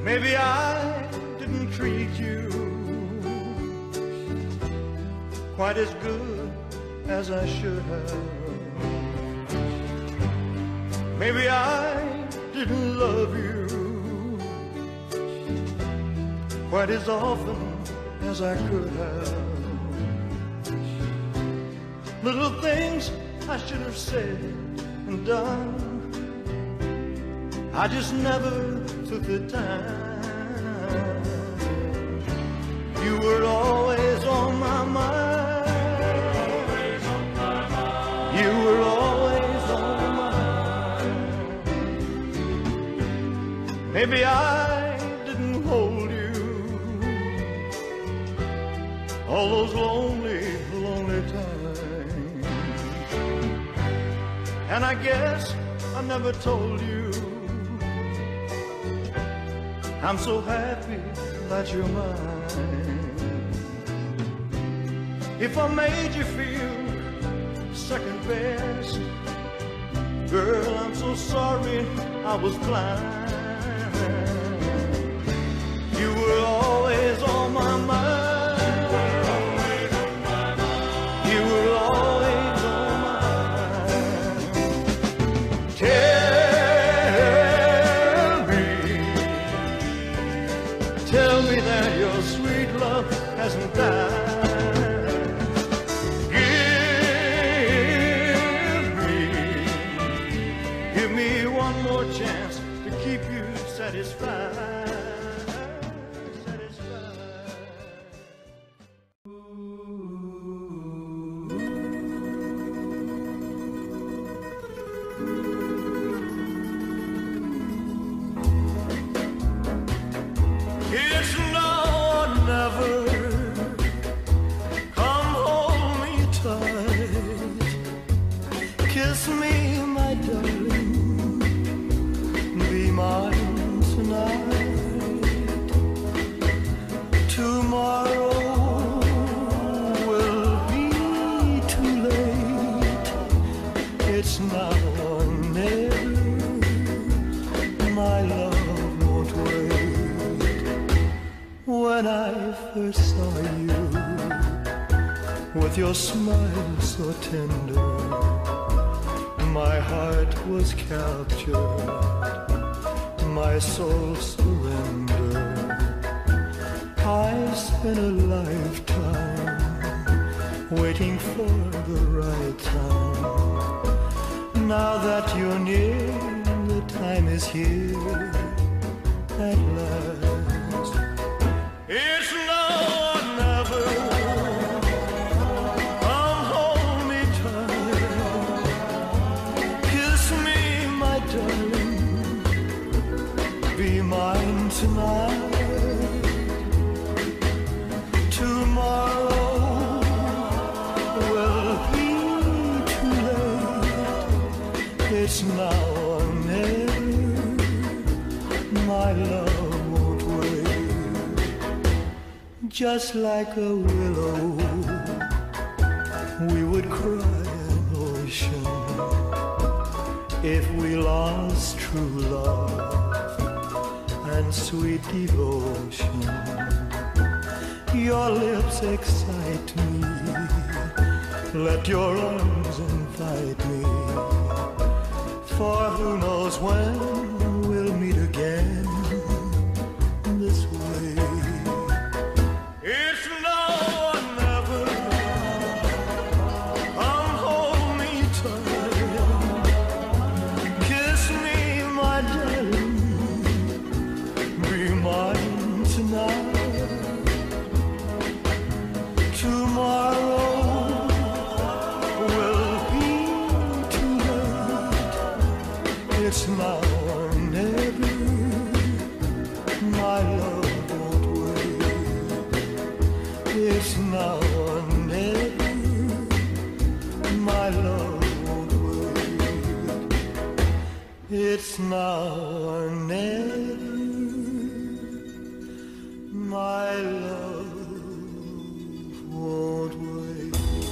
Maybe I didn't treat you quite as good as I should have. Maybe I didn't love you quite as often as I could have. Little things I should have said and done, I just never took the time. You were always on my mind. You were always on my mind. Maybe I didn't hold you all those lonely, lonely times. And I guess I never told you I'm so happy that you're mine. If I made you feel second best, girl, I'm so sorry I was blind. You were always on my mind. You were always on my mind. Tell me that your sweet love hasn't died. Give me one more chance to keep you satisfied. It's now or never. Come hold me tight. Kiss me, my darling. Be mine tonight. Tomorrow will be too late. It's now or never. My love won't wait. When I first saw you, with your smile so tender, my heart was captured, my soul surrendered. I spent a lifetime waiting for the right time. Now that you're near, the time is here at last. It's now or never. Come hold me tight. Kiss me, my darling. Be mine tonight. Tomorrow will be too late. It's now or never. My love won't wait. Just like a willow, we would cry an ocean if we lost true love and sweet devotion. Your lips excite me, let your arms invite me, for who knows when we'll meet again this way. It's now or never. Come hold me tight. Kiss me, my darling. Be mine tonight. Tomorrow will be too late. It's now or never. My love won't wait. It's now or never. My love won't wait. It's now or never. My love won't wait.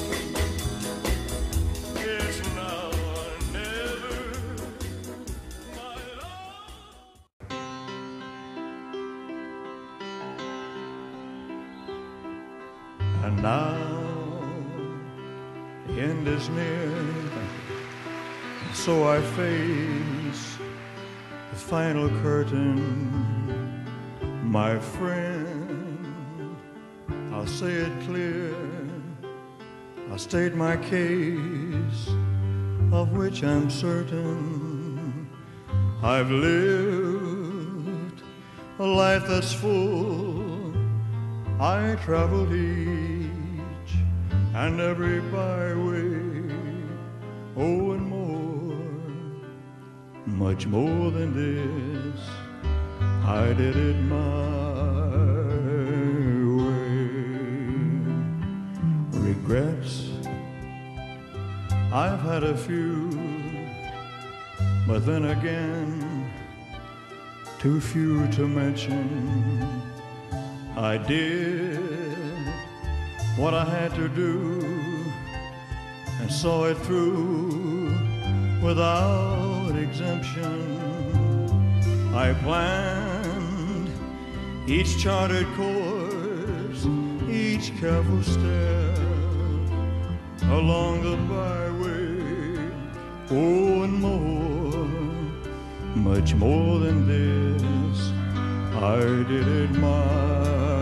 It's now or never. My love. Now the end is near, so I face the final curtain. My friend, I'll say it clear, I'll state my case, of which I'm certain. I've lived a life that's full. I traveled each and every byway, oh, and more, much more than this. I did it my way. Regrets, I've had a few, but then again, too few to mention. I did what I had to do and saw it through without exemption. I planned each charted course, each careful step along the byway, oh, and more, much more than this. I did it my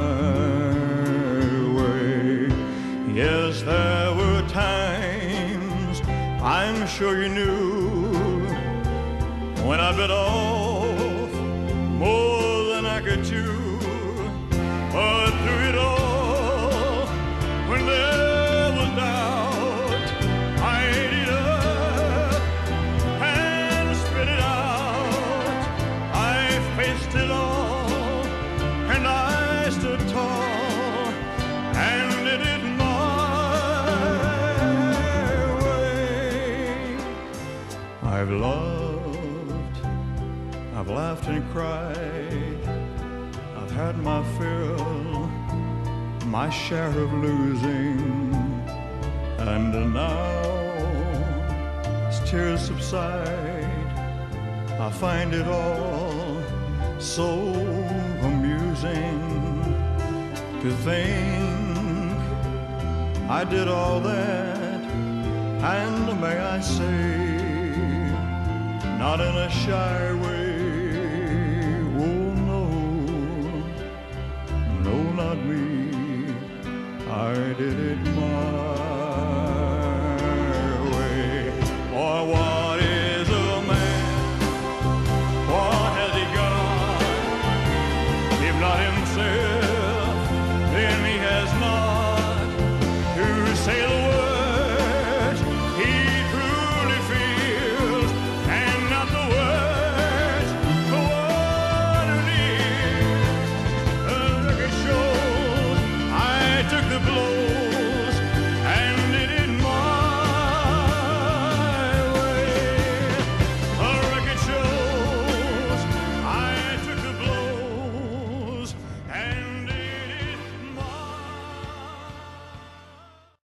way. Yes, there were times, I'm sure you knew, when I bit off more than I could chew. But through it all, when there was doubt, I ate it up and spit it out. I faced it all, and I stood tall and did it my way. I've loved, I've laughed and cried, I've had my fill, my share of losing, and now as tears subside, I find it all so amusing to think I did all that, and may I say, not in a shy way. Oh no, no, not me, I did it